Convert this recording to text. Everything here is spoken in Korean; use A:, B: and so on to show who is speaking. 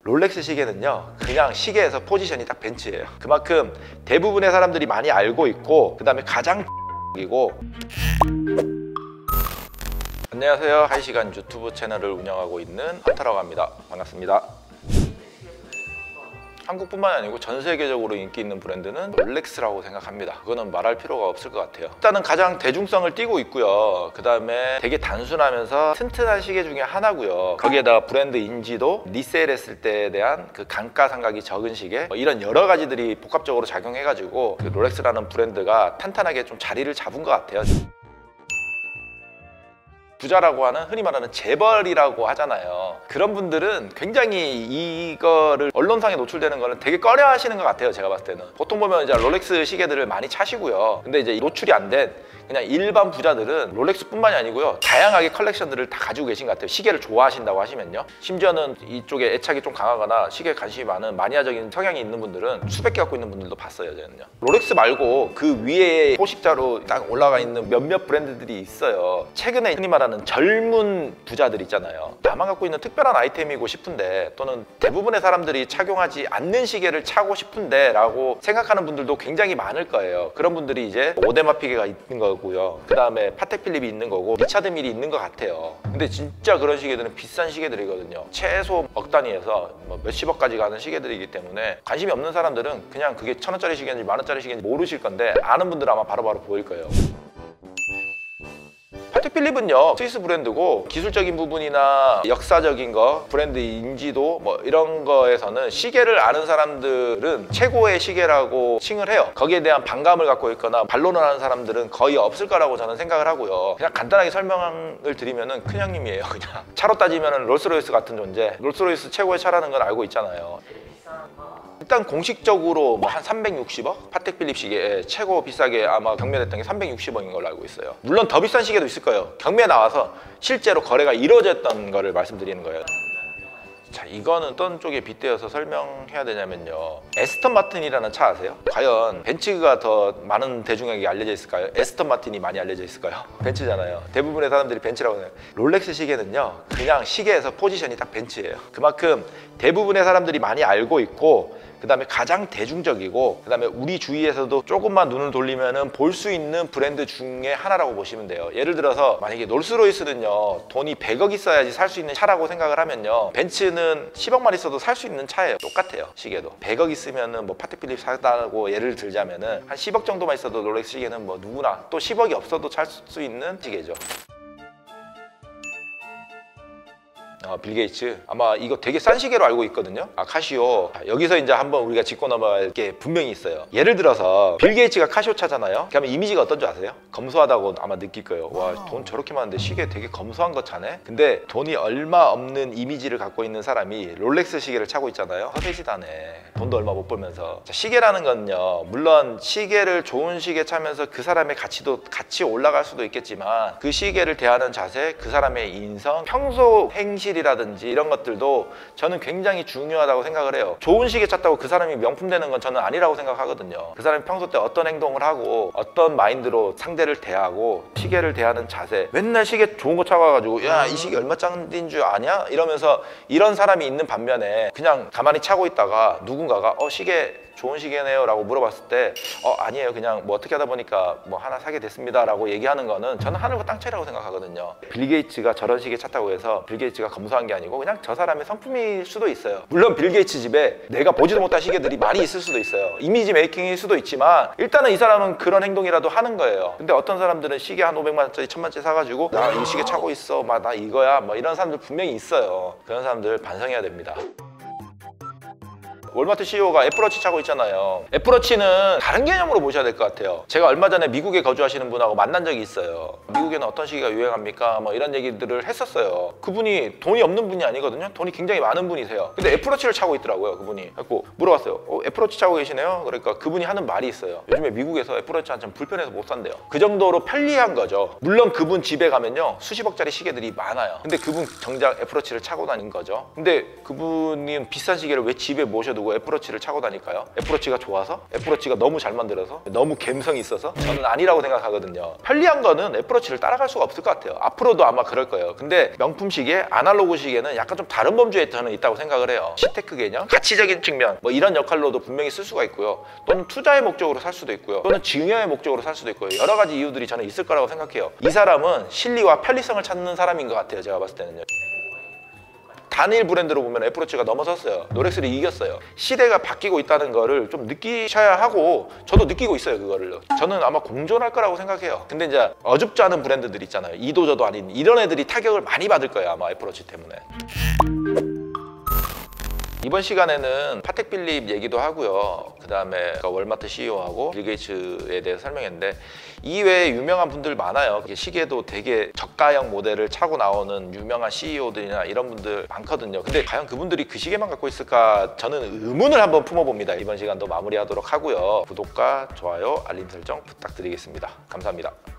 A: 롤렉스 시계는요, 그냥 시계에서 포지션이 딱 벤츠예요. 그만큼 대부분의 사람들이 많이 알고 있고, 그 다음에 가장 이고. 안녕하세요. 1시간 유튜브 채널을 운영하고 있는 한타라고 합니다. 반갑습니다. 한국뿐만 아니고 전 세계적으로 인기 있는 브랜드는 롤렉스라고 생각합니다. 그거는 말할 필요가 없을 것 같아요. 일단은 가장 대중성을 띠고 있고요. 그 다음에 되게 단순하면서 튼튼한 시계 중에 하나고요. 거기에다가 브랜드 인지도, 리세일했을 때에 대한 그 감가상각이 적은 시계, 이런 여러 가지들이 복합적으로 작용해가지고 그 롤렉스라는 브랜드가 탄탄하게 좀 자리를 잡은 것 같아요. 부자라고 하는, 흔히 말하는 재벌이라고 하잖아요. 그런 분들은 굉장히 이거를 언론상에 노출되는 거는 되게 꺼려 하시는 것 같아요. 제가 봤을 때는 보통 보면 이제 롤렉스 시계들을 많이 차시고요. 근데 이제 노출이 안 된 그냥 일반 부자들은 롤렉스뿐만이 아니고요, 다양하게 컬렉션들을 다 가지고 계신 것 같아요. 시계를 좋아하신다고 하시면요. 심지어는 이쪽에 애착이 좀 강하거나 시계에 관심이 많은 마니아적인 성향이 있는 분들은 수백 개 갖고 있는 분들도 봤어요. 저는요. 롤렉스 말고 그 위에 포식자로 딱 올라가 있는 몇몇 브랜드들이 있어요. 최근에 흔히 말하는 젊은 부자들 있잖아요. 나만 갖고 있는 특별한 아이템이고 싶은데, 또는 대부분의 사람들이 착용하지 않는 시계를 차고 싶은데 라고 생각하는 분들도 굉장히 많을 거예요. 그런 분들이 이제 오데마피게가 있는 거고요. 그 다음에 파텍 필립이 있는 거고, 리차드 밀이 있는 것 같아요. 근데 진짜 그런 시계들은 비싼 시계들이거든요. 최소 억 단위에서 뭐 몇십억까지 가는 시계들이기 때문에 관심이 없는 사람들은 그냥 그게 1,000원짜리 시계인지 10,000원짜리 시계인지 모르실 건데, 아는 분들은 아마 바로바로 보일 거예요. 파텍 필립은요, 스위스 브랜드고 기술적인 부분이나 역사적인 거, 브랜드 인지도 뭐 이런 거에서는 시계를 아는 사람들은 최고의 시계라고 칭을 해요. 거기에 대한 반감을 갖고 있거나 반론을 하는 사람들은 거의 없을 거라고 저는 생각을 하고요. 그냥 간단하게 설명을 드리면은 큰형님이에요. 그냥 차로 따지면은 롤스로이스 같은 존재. 롤스로이스 최고의 차라는 건 알고 있잖아요. 일단 공식적으로 뭐 한 360억? 파텍 필립 시계 최고 비싸게 아마 경매됐던 게 360억인 걸로 알고 있어요. 물론 더 비싼 시계도 있을 거예요. 경매에 나와서 실제로 거래가 이루어졌던 거를 말씀드리는 거예요. 자, 이거는 어떤 쪽에 빗대어서 설명해야 되냐면요, 에스턴 마틴이라는 차 아세요? 과연 벤츠가 더 많은 대중에게 알려져 있을까요? 에스턴 마틴이 많이 알려져 있을까요? 벤츠잖아요. 대부분의 사람들이 벤츠라고 해요. 롤렉스 시계는요, 그냥 시계에서 포지션이 딱 벤츠예요. 그만큼 대부분의 사람들이 많이 알고 있고, 그 다음에 가장 대중적이고, 그 다음에 우리 주위에서도 조금만 눈을 돌리면 볼 수 있는 브랜드 중에 하나라고 보시면 돼요. 예를 들어서 만약에 롤스로이스는요, 돈이 100억 있어야지 살 수 있는 차라고 생각을 하면요, 벤츠는 10억만 있어도 살 수 있는 차예요. 똑같아요. 시계도 100억 있으면은 뭐 파텍 필립 사다고 예를 들자면은 한 10억 정도만 있어도 롤렉스 시계는 뭐 누구나, 또 10억이 없어도 살 수 있는 시계죠. 빌 게이츠, 아마 이거 되게 싼 시계로 알고 있거든요. 카시오. 여기서 이제 한번 우리가 짚고 넘어갈 게 분명히 있어요. 예를 들어서 빌 게이츠가 카시오 차잖아요. 그러면 이미지가 어떤 줄 아세요? 검소하다고 아마 느낄 거예요. 와, 돈 저렇게 많은데 시계 되게 검소한 거 차네? 근데 돈이 얼마 없는 이미지를 갖고 있는 사람이 롤렉스 시계를 차고 있잖아요. 허세지다네. 돈도 얼마 못 벌면서. 자, 시계라는 건요, 물론 시계를 좋은 시계 차면서 그 사람의 가치도 같이 올라갈 수도 있겠지만, 그 시계를 대하는 자세, 그 사람의 인성, 평소 행실 이라든지 이런 것들도 저는 굉장히 중요하다고 생각을 해요. 좋은 시계 찼다고 그 사람이 명품 되는 건 저는 아니라고 생각하거든요. 그 사람이 평소 때 어떤 행동을 하고 어떤 마인드로 상대를 대하고 시계를 대하는 자세, 맨날 시계 좋은 거 차가지고 야, 이 시계 얼마짜리인 줄 아냐? 이러면서 이런 사람이 있는 반면에, 그냥 가만히 차고 있다가 누군가가 시계 좋은 시계네요 라고 물어봤을 때 아니에요, 그냥 뭐 어떻게 하다 보니까 뭐 하나 사게 됐습니다 라고 얘기하는 거는 저는 하늘과 땅 차이라고 생각하거든요. 빌 게이츠가 저런 시계 찼다고 해서 빌 게이츠가 검소한 게 아니고 그냥 저 사람의 성품일 수도 있어요. 물론 빌 게이츠 집에 내가 보지도 못한 시계들이 많이 있을 수도 있어요. 이미지 메이킹일 수도 있지만 일단은 이 사람은 그런 행동이라도 하는 거예요. 근데 어떤 사람들은 시계 한 500만 원짜리 1000만 원짜리 사가지고 나 이 시계 차고 있어, 막 나 이거야, 뭐 이런 사람들 분명히 있어요. 그런 사람들 반성해야 됩니다. 월마트 CEO가 애플워치 차고 있잖아요. 애플워치는 다른 개념으로 보셔야 될 것 같아요. 제가 얼마 전에 미국에 거주하시는 분하고 만난 적이 있어요. 미국에는 어떤 시기가 유행합니까? 뭐 이런 얘기들을 했었어요. 그분이 돈이 없는 분이 아니거든요. 돈이 굉장히 많은 분이세요. 근데 애플워치를 차고 있더라고요, 그분이. 그래서 물어봤어요. 애플워치 차고 계시네요? 그러니까 그분이 하는 말이 있어요. 요즘에 미국에서 애플워치 한참 불편해서 못 산대요. 그 정도로 편리한 거죠. 물론 그분 집에 가면요, 수십억짜리 시계들이 많아요. 근데 그분 정작 애플워치를 차고 다닌 거죠. 근데 그분이 비싼 시계를 왜 집에 모셔두고 누구 애플워치를 차고 다닐까요? 애플워치가 좋아서? 애플워치가 너무 잘 만들어서? 너무 감성이 있어서? 저는 아니라고 생각하거든요. 편리한 거는 애플워치를 따라갈 수가 없을 것 같아요. 앞으로도 아마 그럴 거예요. 근데 명품 시계, 아날로그 시계는 약간 좀 다른 범주에 저는 있다고 생각을 해요. 시테크 개념, 가치적인 측면 뭐 이런 역할로도 분명히 쓸 수가 있고요. 또는 투자의 목적으로 살 수도 있고요. 또는 증여의 목적으로 살 수도 있고요. 여러 가지 이유들이 저는 있을 거라고 생각해요. 이 사람은 실리와 편리성을 찾는 사람인 것 같아요. 제가 봤을 때는요. 단일 브랜드로 보면 애플워치가 넘어섰어요. 롤렉스를 이겼어요. 시대가 바뀌고 있다는 거를 좀 느끼셔야 하고 저도 느끼고 있어요. 그거를 저는 아마 공존할 거라고 생각해요. 근데 이제 어줍지 않은 브랜드들 있잖아요. 이도저도 아닌 이런 애들이 타격을 많이 받을 거예요. 아마 애플워치 때문에. 이번 시간에는 파텍 필립 얘기도 하고요. 그 다음에 월마트 CEO하고 빌 게이츠에 대해서 설명했는데 이외에 유명한 분들 많아요. 시계도 되게 저가형 모델을 차고 나오는 유명한 CEO들이나 이런 분들 많거든요. 근데 과연 그분들이 그 시계만 갖고 있을까? 저는 의문을 한번 품어봅니다. 이번 시간도 마무리하도록 하고요. 구독과 좋아요, 알림 설정 부탁드리겠습니다. 감사합니다.